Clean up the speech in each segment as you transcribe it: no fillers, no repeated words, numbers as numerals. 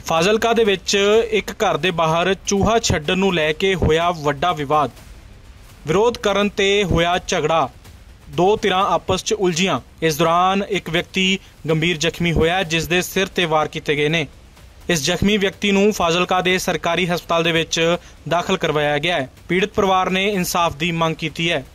ਫਾਜ਼ਿਲਕਾ ਦੇ ਵਿੱਚ ਇੱਕ ਘਰ ਦੇ ਬਾਹਰ ਚੂਹਾ ਛੱਡਣ ਨੂੰ ਲੈ ਕੇ ਹੋਇਆ ਵੱਡਾ ਵਿਵਾਦ। ਵਿਰੋਧ ਕਰਨ ਤੇ ਹੋਇਆ ਝਗੜਾ, ਦੋ ਧਿਰਾਂ ਆਪਸ 'ਚ ਉਲਝੀਆਂ। ਇਸ ਦੌਰਾਨ ਇੱਕ ਵਿਅਕਤੀ ਗੰਭੀਰ ਜ਼ਖਮੀ ਹੋਇਆ, ਜਿਸ ਦੇ ਸਿਰ ਤੇ ਵਾਰ ਕੀਤੇ ਗਏ ਨੇ। ਇਸ ਜ਼ਖਮੀ ਵਿਅਕਤੀ ਨੂੰ ਫਾਜ਼ਿਲਕਾ ਦੇ ਸਰਕਾਰੀ ਹਸਪਤਾਲ ਦੇ ਵਿੱਚ ਦਾਖਲ ਕਰਵਾਇਆ ਗਿਆ ਹੈ। ਪੀੜਤ ਪਰਿਵਾਰ ਨੇ ਇਨਸਾਫ ਦੀ ਮੰਗ ਕੀਤੀ ਹੈ।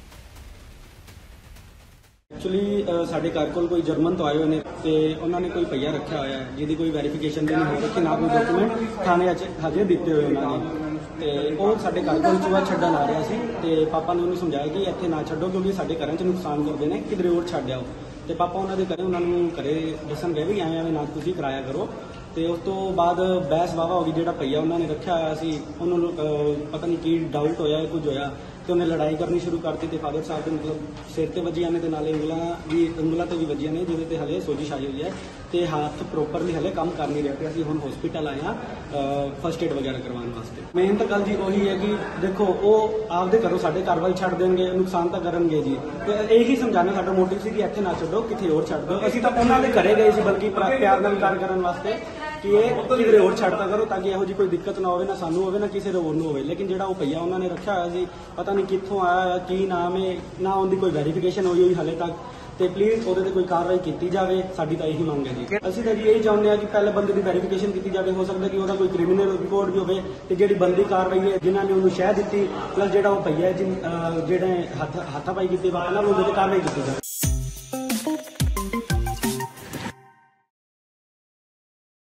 एक्चुअली साढ़े घर को कोई जर्मन तो आए हुए तो उन्होंने कोई पहिया रखा हुआ है जिसकी कोई वेरीफिकेशन नहीं हो रखी, ना कोई डॉक्यूमेंट थाने हजे दिते हुए उन्होंने। तो साढ़े घर को चूहा छड्डन आ रहा सी ते पापा ने उन्हें समझाया कि इत्थे ना छड्डो क्योंकि साढ़े घरों च नुकसान करते हैं, किधरे होर छड्ड आओ। तो पापा उन्होंने घरे उन्होंने घरे दसन गए भी एवें एवें ना तुसीं कराया करो। तो उस तो बाद बहस वाहवा हो गई। जो पहिया उन्होंने रखा हुआ सी उन्होंने पता नहीं की डाउट होया कुछ होया तो उन्हें लड़ाई करनी शुरू करती। तो फादर साहब के मतलब सिर ते वजिया ने नाले ਉਂਗਲਾਂ ਤੇ भी वजिया ने जिहदे ते हले सोजिश आई हुई है तो हाथ प्रोपरली हले काम कर नहीं रहे। असं हम हॉस्पिटल आए हाँ फर्स्ट एड वगैरह करवाने वास्ते। मेन तो गल जी वही है कि देखो वो आपदे घरों साढ़े घर वाल छड्ड देंगे, नुकसान तो करेंगे जी। तो यही समझाना साडा मोटिव सी कि इत्थे ना छड्डो, किथे होर छड्ड दो। असीं तां उन्हां दे घरे गए सी बल्कि प्यार नाल गल करन वास्ते कि ये किधरे होर छड्डता करो ताकि ਇਹੋ ਜਿਹੀ कोई दिक्कत ना होवे, ना सानू होवे ना किसी होर नूं होवे। लेकिन जिहड़ा वो भैया उन्होंने रखा होया सी पता नहीं कित्थों आया की नाम है, ना उनकी कोई वेरीफिकेशन होई हुई हले तक। तो प्लीज़ ਉਹਦੇ ਤੇ ਕੋਈ ਕਾਰਵਾਈ ਕੀਤੀ ਜਾਵੇ, ਸਾਡੀ ਤਾਂ ਇਹੀ ਮੰਗ ਹੈ ਜੀ। ਅਸੀਂ ਤਾਂ ਜੀ ਇਹੀ ਚਾਹੁੰਦੇ ਹਾਂ ਕਿ ਪਹਿਲੇ ਬੰਦੇ ਦੀ ਵੈਰੀਫਿਕੇਸ਼ਨ ਕੀਤੀ ਜਾਵੇ। ਹੋ ਸਕਦਾ ਕਿ ਉਹਦਾ ਕੋਈ ਕ੍ਰਿਮੀਨਲ ਰਿਪੋਰਟ ਵੀ ਹੋਵੇ ਤੇ ਜਿਹੜੀ ਬੰਦੀ ਕਾਰਵਾਈ ਹੈ ਜਿਨ੍ਹਾਂ ਨੇ ਉਹਨੂੰ ਸ਼ਹਿ ਦਿੱਤੀ ਪਲੱਸ ਜਿਹੜਾ ਉਹ ਭਈਆ ਜਿਹੜੇ ਹੱਥਾਪਾਈ ਕੀਤੀ ਵਾਲਾ ਨਾਲ ਉਹਦੇ ਤੇ ਕਾਰਵਾਈ ਕੀਤੀ ਜਾਵੇ।